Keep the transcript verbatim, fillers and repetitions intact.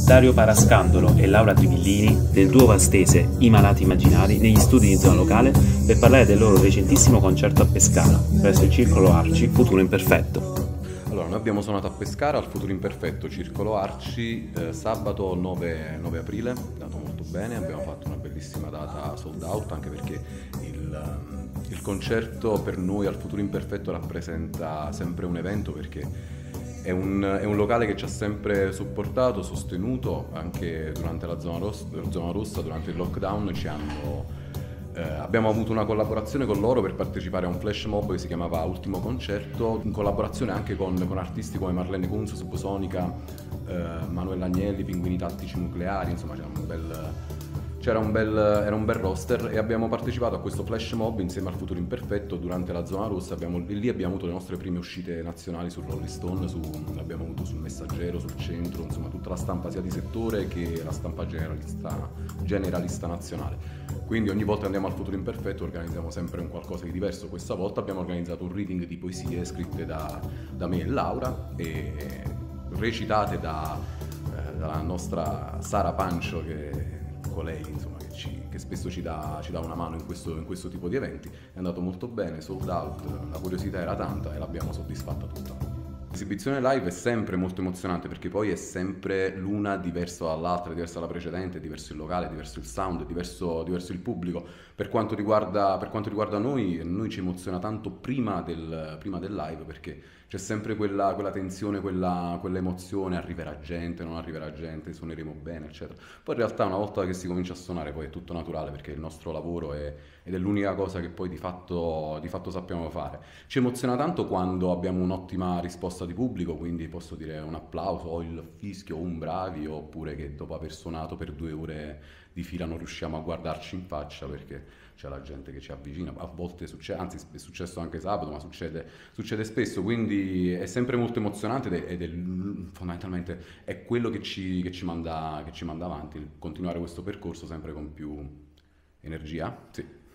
Dario Parascandolo e Laura Trivillini, del duo vastese I Malati Immaginari, negli studi di Zona Locale per parlare del loro recentissimo concerto a Pescara, presso il Circolo Arci Futuro Imperfetto. Allora, noi abbiamo suonato a Pescara al Futuro Imperfetto Circolo Arci eh, sabato nove aprile, è andato molto bene, abbiamo fatto una bellissima data sold out, anche perché il, il concerto per noi al Futuro Imperfetto rappresenta sempre un evento, perché È un, è un locale che ci ha sempre supportato, sostenuto, anche durante la zona rossa, zona rossa durante il lockdown ci hanno, eh, abbiamo avuto una collaborazione con loro per partecipare a un flash mob che si chiamava Ultimo Concerto, in collaborazione anche con, con artisti come Marlene Kunz, Subsonica, eh, Manuel Agnelli, Pinguini Tattici Nucleari, insomma c'era un bel... C'era un bel, era un bel roster e abbiamo partecipato a questo flash mob insieme al Futuro Imperfetto durante la zona rossa. Abbiamo, lì abbiamo avuto le nostre prime uscite nazionali sul Rolling Stone, su, l'abbiamo avuto sul Messaggero, sul Centro, insomma tutta la stampa sia di settore che la stampa generalista, generalista nazionale. Quindi ogni volta che andiamo al Futuro Imperfetto organizziamo sempre un qualcosa di diverso. Questa volta abbiamo organizzato un reading di poesie scritte da, da me e Laura e recitate da, eh, dalla nostra Sara Pancio, che lei, insomma, che, ci, che spesso ci dà, ci dà una mano in questo, in questo tipo di eventi. È andato molto bene, sold out, la curiosità era tanta e l'abbiamo soddisfatta tutta. L'esibizione live è sempre molto emozionante, perché poi è sempre l'una diversa dall'altra, diversa dalla precedente, diverso il locale, diverso il sound, diverso, diverso il pubblico. Per quanto riguarda, per quanto riguarda noi, noi ci emoziona tanto prima del, prima del live, perché c'è sempre quella, quella tensione, quella, quella emozione, arriverà gente, non arriverà gente, suoneremo bene, eccetera. Poi in realtà una volta che si comincia a suonare poi è tutto naturale, perché il nostro lavoro è, ed è l'unica cosa che poi di fatto, di fatto sappiamo fare. Ci emoziona tanto quando abbiamo un'ottima risposta di pubblico, quindi posso dire un applauso o il fischio o un bravi, oppure che dopo aver suonato per due ore di fila non riusciamo a guardarci in faccia perché c'è la gente che ci avvicina. A volte succede, anzi è successo anche sabato, ma succede, succede spesso, quindi è sempre molto emozionante ed è, ed è fondamentalmente è quello che ci, che, ci manda, che ci manda avanti, continuare questo percorso sempre con più energia. Sì.